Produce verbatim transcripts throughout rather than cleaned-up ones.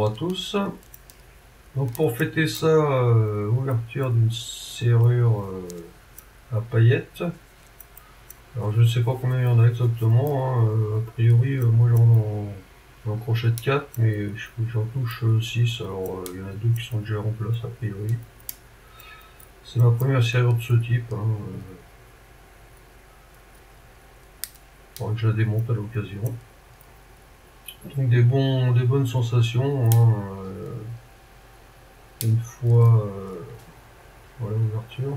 bonjour à tous. Donc pour fêter ça, euh, ouverture d'une serrure euh, à paillettes. Alors je ne sais pas combien il y en a exactement, hein. Euh, a priori euh, moi j'en j'en crochette quatre, mais j'en touche six, alors euh, il y en a deux qui sont déjà en place a priori. C'est ma première serrure de ce type, hein. Euh, faudra que je la démonte à l'occasion. Donc des, bons, des bonnes sensations, hein. Euh, une fois euh, voilà l'ouverture.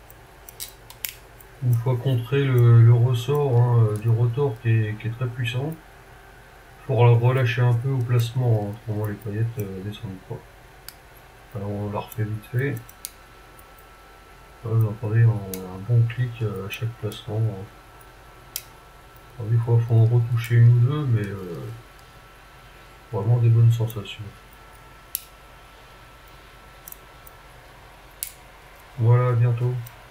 Une fois contré le, le ressort hein, du rotor qui est, qui est très puissant, il faut relâcher un peu au placement, hein, autrement les paillettes euh, descendent pas. Alors on la refait vite fait. Là, vous entendez un, un bon clic à chaque placement. Alors, des fois il faut en retoucher une ou deux, mais euh, vraiment des bonnes sensations. Voilà, à bientôt.